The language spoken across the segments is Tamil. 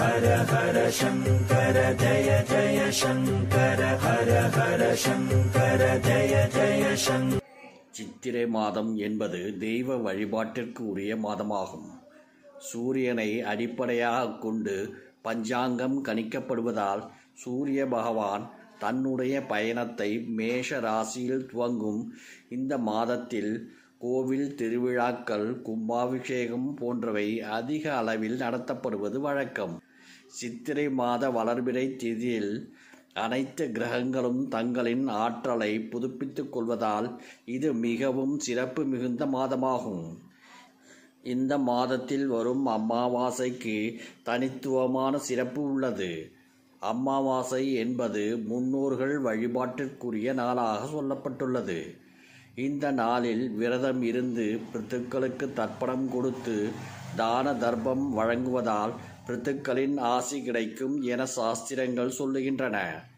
ஹர ஹர சங்கர ஜய ஜய சங்கர ஹர ஹர சங்கர ஜய ஜய சங்கர. சித்திரை மாதம் என்பது தெய்வ வழிபாட்டிற்கு உரிய மாதமாகும். சூரியனை அடிப்படையாக கொண்டு பஞ்சாங்கம் கணிக்கப்படுவதால் சூரிய பகவான் தன்னுடைய பயணத்தை மேஷ ராசியில் துவங்கும் இந்த மாதத்தில் கோவில் திருவிழாக்கள், கும்பாபிஷேகம் போன்றவை அதிக அளவில் நடத்தப்படுவது வழக்கம். சித்திரை மாத வளர்பிறை திதியில் அனைத்து கிரகங்களும் தங்களின் ஆற்றலை புதுப்பித்துக் கொள்வதால் இது மிகவும் சிறப்பு மிகுந்த மாதமாகும். இந்த மாதத்தில் வரும் அமாவாசைக்கு தனித்துவமான சிறப்பு உள்ளது. அமாவாசை என்பது முன்னோர்கள் வழிபாட்டிற்குரிய நாளாக சொல்லப்பட்டுள்ளது. இந்த நாளில் விரதம் இருந்து பித்ருக்களுக்கு தர்ப்பணம் கொடுத்து தான தர்ப்பம் வழங்குவதால் பித்ருக்களின் ஆசி கிடைக்கும் என சாஸ்திரங்கள் சொல்லுகின்றன.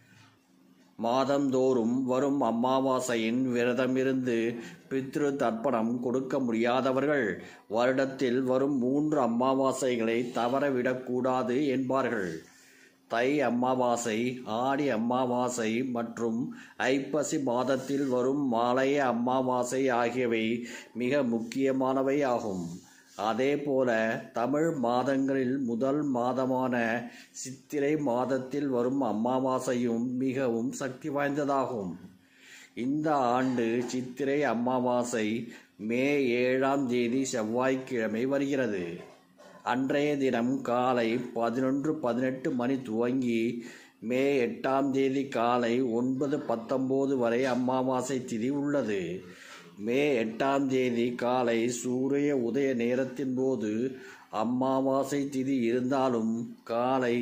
மாதந்தோறும் வரும் அமாவாசையின் விரதமிருந்து பித்ரு தர்ப்பணம் கொடுக்க முடியாதவர்கள் வருடத்தில் வரும் 3 அமாவாசைகளை தவறவிடக்கூடாது என்பார்கள். தை அமாவாசை, ஆடி அமாவாசை மற்றும் ஐப்பசி மாதத்தில் வரும் மாலைய அமாவாசை ஆகியவை மிக முக்கியமானவை ஆகும். அதேபோல தமிழ் மாதங்களில் முதல் மாதமான சித்திரை மாதத்தில் வரும் அமாவாசையும் மிகவும் சக்தி வாய்ந்ததாகும். இந்த ஆண்டு சித்திரை அமாவாசை மே 7ஆம் தேதி செவ்வாய்க்கிழமை வருகிறது. அன்றைய தினம் காலை 11:18 மணி துவங்கி மே 8ஆம் தேதி காலை 9:19 வரை அமாவாசை திதி உள்ளது. மே 8ஆம் தேதி காலை சூரிய உதய நேரத்தின் போது அமாவாசை திதி இருந்தாலும் காலை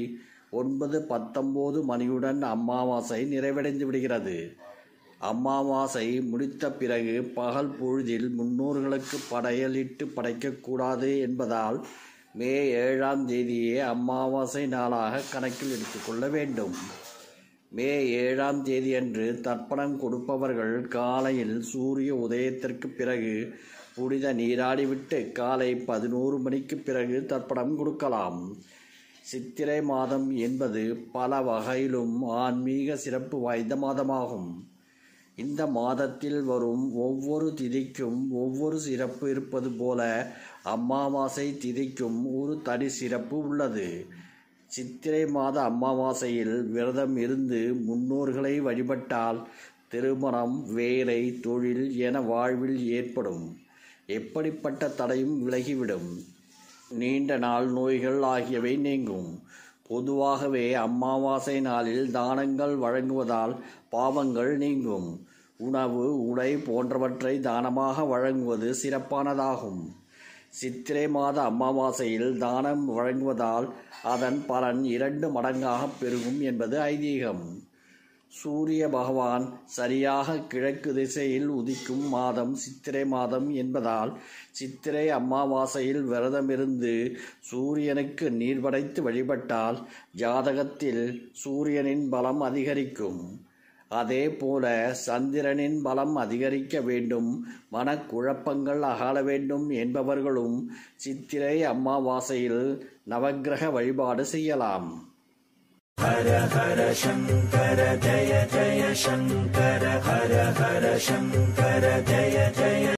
9:19 மணியுடன் அமாவாசை நிறைவடைந்து விடுகிறது. அமாவாசை முடித்த பிறகு பகல் பொழுதில் முன்னோர்களுக்கு படையலிட்டு படைக்கக்கூடாது என்பதால் மே 7ஆம் தேதியே அமாவாசை நாளாக கணக்கில் எடுத்துக்கொள்ள வேண்டும். மே 7ஆம் தேதியன்று தர்ப்பணம் கொடுப்பவர்கள் காலையில் சூரிய உதயத்திற்கு பிறகு புனித நீராடிவிட்டு காலை 11 மணிக்கு பிறகு தர்ப்பணம் கொடுக்கலாம். சித்திரை மாதம் என்பது பல வகையிலும் ஆன்மீக சிறப்பு வாய்ந்த மாதமாகும். இந்த மாதத்தில் வரும் ஒவ்வொரு திதிக்கும் ஒவ்வொரு சிறப்பு இருப்பது போல அமாவாசை திதிக்கும் ஒரு தனி சிறப்பு உள்ளது. சித்திரை மாத அமாவாசையில் விரதம் இருந்து முன்னோர்களை வழிபட்டால் திருமணம், வேலை, தொழில் என வாழ்வில் ஏற்படும் எப்படிப்பட்ட தடையும் விலகிவிடும். நீண்ட நாள் நோய்கள் ஆகியவை நீங்கும். பொதுவாகவே அமாவாசை நாளில் தானங்கள் வழங்குவதால் பாவங்கள் நீங்கும். உணவு, உடை போன்றவற்றை தானமாக வழங்குவது சிறப்பானதாகும். சித்திரை மாத அமாவாசையில் தானம் வழங்குவதால் அதன் பலன் 2 மடங்காக பெருகும் என்பது ஐதீகம். சூரிய பகவான் சரியாக கிழக்கு திசையில் உதிக்கும் மாதம் சித்திரை மாதம் என்பதால் சித்திரை அமாவாசையில் விரதமிருந்து சூரியனுக்கு நீர் படைத்து வழிபட்டால் ஜாதகத்தில் சூரியனின் பலம் அதிகரிக்கும். அதே போல சந்திரனின் பலம் அதிகரிக்க வேண்டும், மனக்குழப்பங்கள் அகல வேண்டும் என்பவர்களும் சித்திரை அமாவாசையில் நவக்கிரக வழிபாடு செய்யலாம். ஹர ஹர சங்கர ஜய ஜய சங்கர ஹர ஹர சங்கர ஜய ஜய